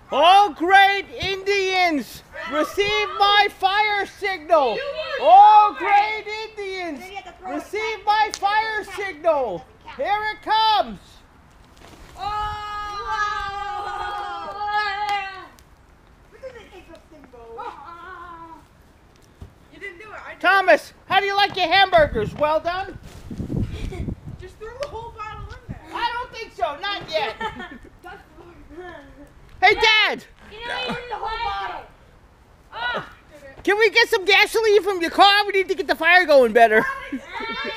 All great Indians, receive my fire signal. All great Indians, receive my fire signal. Here it comes. You didn't do it. Thomas, how do you like your hamburgers? Well done? Just throw the whole bottle in there. I don't think so, not yet. Hey, Dad! You know, you the whole bottle. Can we get some gasoline from your car? We need to get the fire going better.